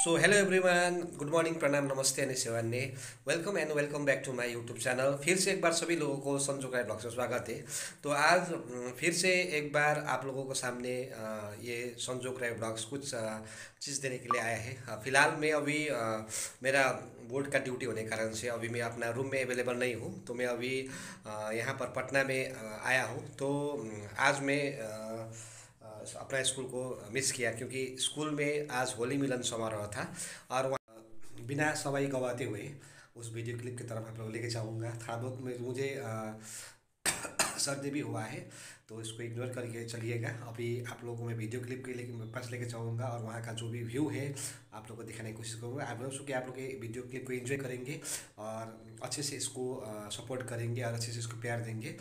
सो hello everyone, good morning, प्रणाम, नमस्ते अनि सेवान्ने। Welcome and welcome back to my YouTube channel. फिर से एक बार सभी लोगों को संजोग राय ब्लॉग से स्वागत है। तो आज फिर से एक बार आप लोगों को सामने ये संजोग राय ब्लॉग्स कुछ चीज़ देने के लिए आया है। फिलहाल मैं अभी मेरा बोर्ड का ड्यूटी होने के कारण से अभी मैं अपना रूम में अवेलेबल नहीं हूँ। तो मैं अभी यहाँ पर पटना में आया हूँ। तो आज मैं अपना स्कूल को मिस किया क्योंकि स्कूल में आज होली मिलन समारोह था। और वहाँ बिना समय गंवाते हुए उस वीडियो क्लिप की तरफ आप लोग लेके जाऊँगा। थोड़ा बहुत मुझे सर्दी भी हुआ है, तो इसको इग्नोर करके चलिएगा। अभी आप लोगों को मैं वीडियो क्लिप के लिए पास लेके जाऊँगा और वहाँ का जो भी व्यू है आप लोगों को दिखाने की कोशिश करूँगा। आप लोग कि आप लोग ये वीडियो क्लिप को एंजॉय करेंगे और अच्छे से इसको सपोर्ट करेंगे और अच्छे से इसको प्यार देंगे।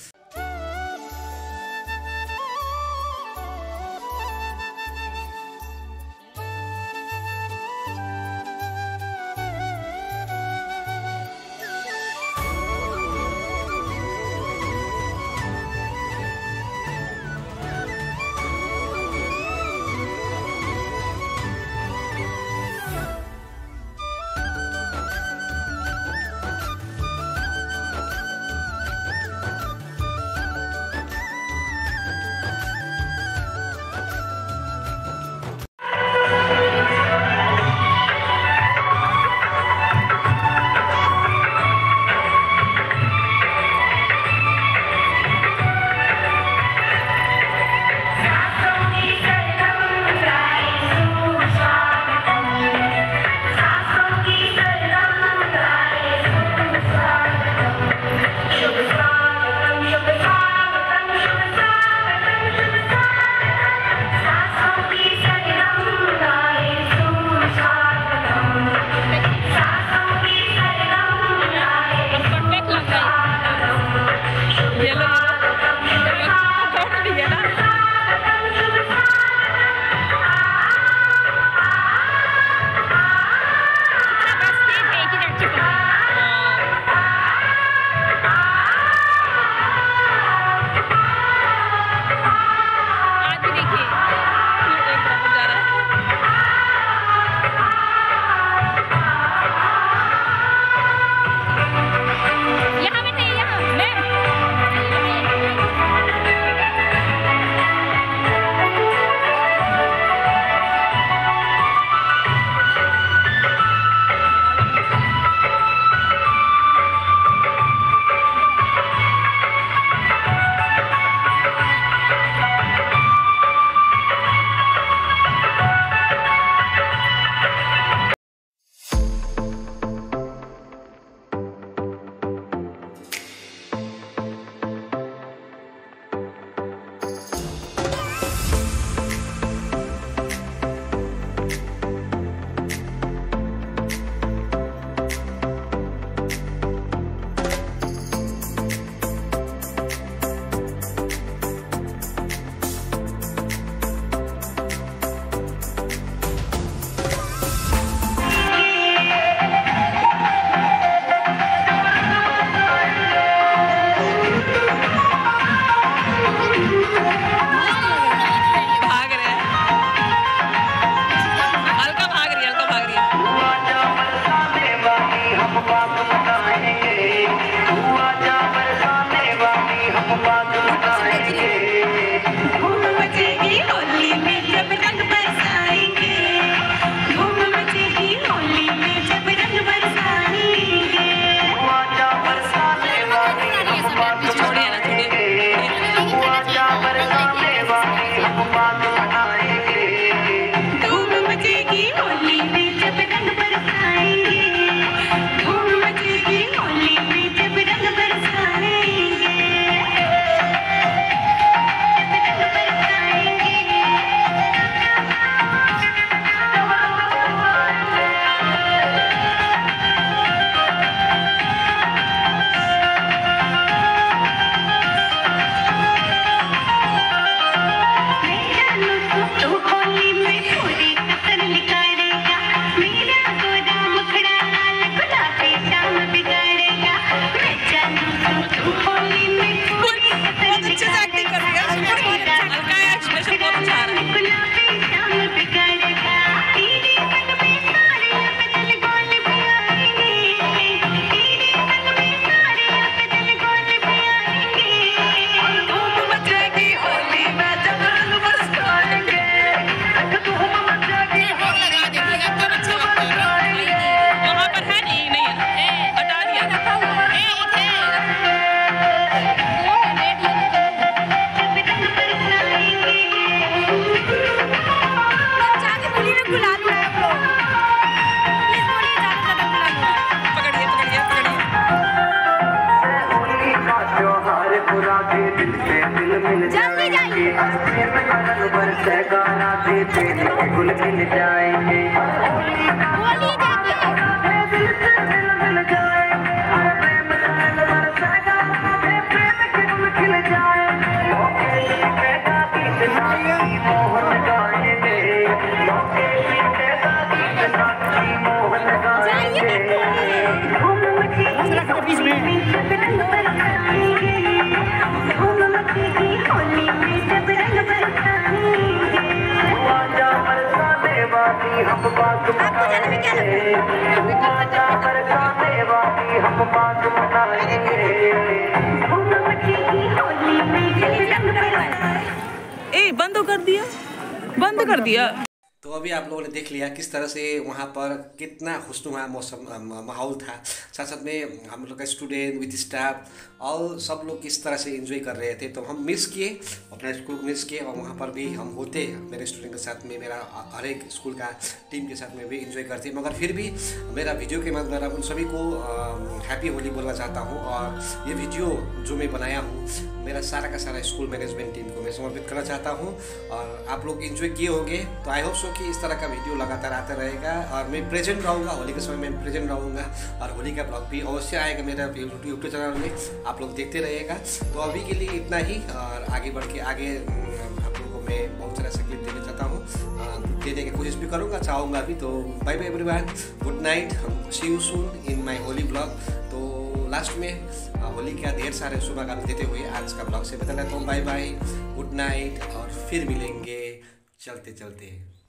ए बंद कर दिया, बंद कर दिया। तो अभी आप लोगों ने देख लिया किस तरह से वहाँ पर कितना खुशनुमा मौसम माहौल था। साथ साथ में हम लोग का स्टूडेंट विद स्टाफ और सब लोग किस तरह से एंजॉय कर रहे थे। तो हम मिस किए, अपना स्कूल को मिस किए, और वहाँ पर भी हम होते मेरे स्टूडेंट के साथ में, मेरा हर एक स्कूल का टीम के साथ में भी एंजॉय करते। मगर फिर भी मेरा वीडियो के द्वारा उन सभी को हैप्पी होली बोलना चाहता हूँ। और ये वीडियो जो मैं बनाया हूँ मेरा सारा का सारा स्कूल मैनेजमेंट टीम को मैं समर्पित करना चाहता हूँ। और आप लोग एंजॉय किए होंगे, तो आई होप सो कि इस तरह का वीडियो लगातार आता रहेगा। और मैं प्रेजेंट रहूँगा, होली के समय में प्रेजेंट रहूँगा, और होली का ब्लॉग भी अवश्य आएगा मेरा यूट्यूब चैनल में, आप लोग देखते रहिएगा। तो अभी के लिए इतना ही, और आगे बढ़ के आगे आप लोगों को मैं बहुत सारा ऐसा क्लिप देना चाहता हूँ, देने की कोशिश भी करूँगा, चाहूँगा अभी। तो bye bye everyone, good night, see you soon in my Holi blog. तो लास्ट में होली का ढेर सारे शुभकामनाएं देते हुए आज का ब्लॉग से बता लेता हूँ बाय बाय, गुड नाइट, और फिर मिलेंगे चलते चलते।